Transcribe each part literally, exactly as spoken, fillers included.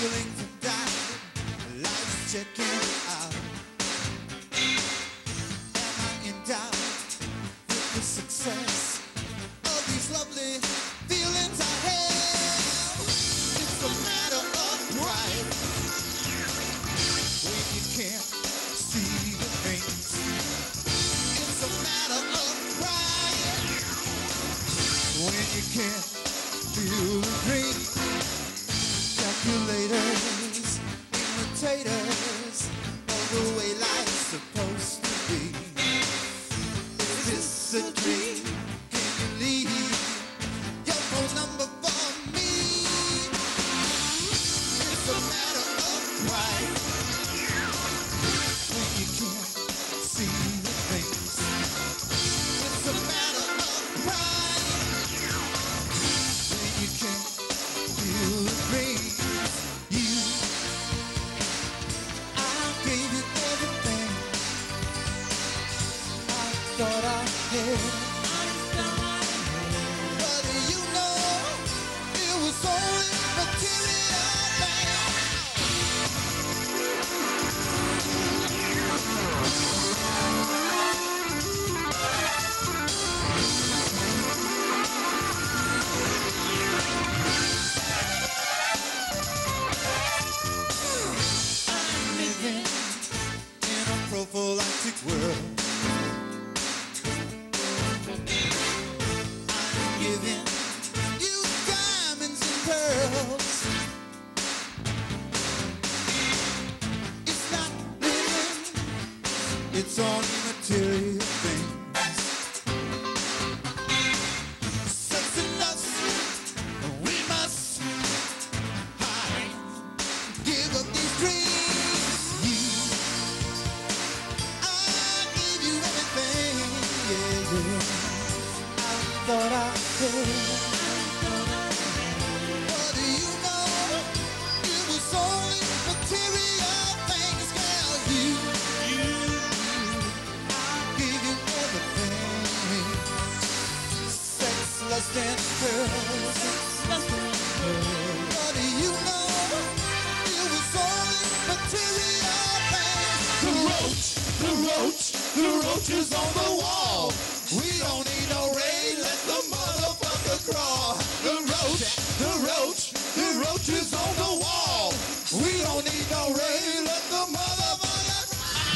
Feeling to die, life's checking out. Am I in doubt with the success of these lovely feelings I have? It's a matter of pride when you can't see the things. It's a matter of pride when you can't feel the dreams. Calculators, imitators of the way life's supposed to be. Is this a dream? Can you leave your phone number for me? It's a matter of pride when you can't see the things. It's a matter of pride when you can't feel the dreams. Thought I had, but you know it was only material I'm living in a prophylactic world. Giving you diamonds and pearls. It's not living, it's only material things. Sex and lust, we must hide. Give up these dreams. You, I give you everything, yeah, yeah. Thought I could, but you know it was only material things, girl. You, you, I'll give you everything. Sex, lust, and pearls. But you know it was only material things. The roach, the roach, the roach is on the wall. We don't need no rain, let the motherfucker crawl. The roach, the roach, the roach is on the wall. We don't need no rain, let the motherfucker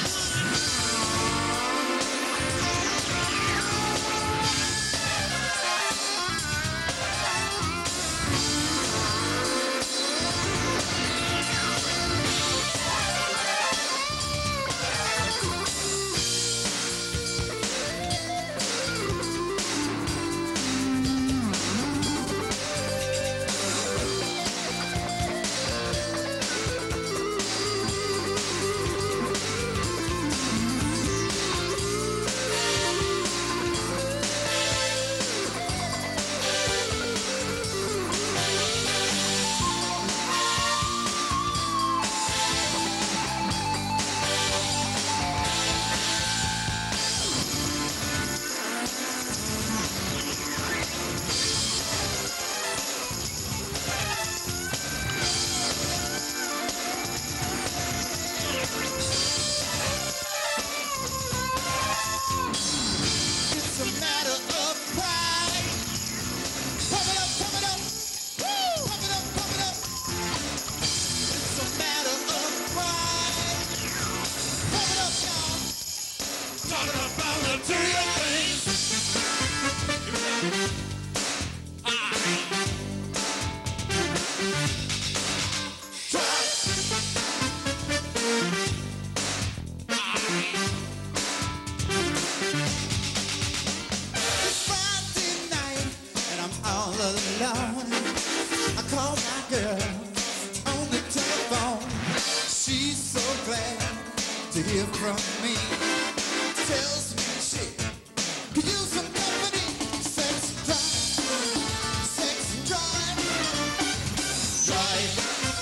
to hear from me. Tells me shit. Could use some company. Sex drive. Sex drive. Drive.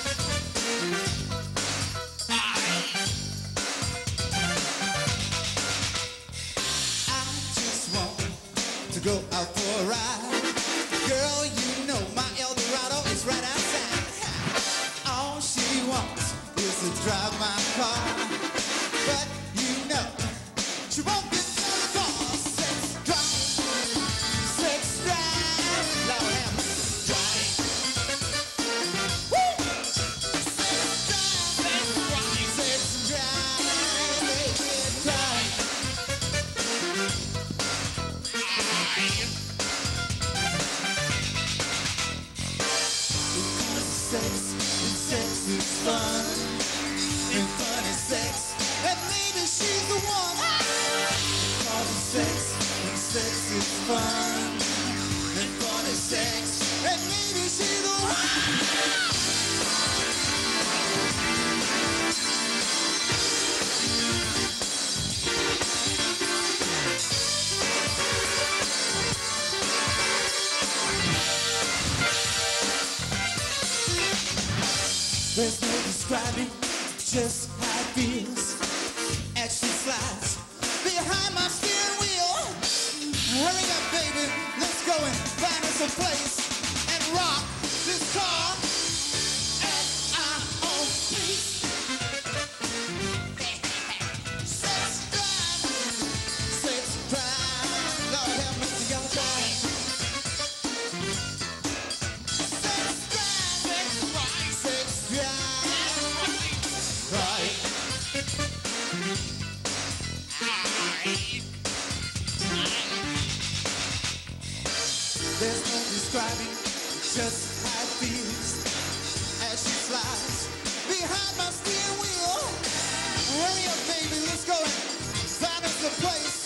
I just want to go out for a ride. Girl, you know my Eldorado is right outside. Oh, shit. sex, and sex is fun, and fun is sex, and maybe she's the one. Cause it's sex, and sex is fun, and fun is sex, and maybe she's the one. There's no describing just how it feels as she slides behind my steering wheel. Hurry up, baby, let's go and find us a place and rock this car at our own pace. Sex drive, sex drive, Lord have mercy, y'all drive. There's no describing just how it feels as she slides behind my steering wheel. Hurry up, baby, let's go and find us a place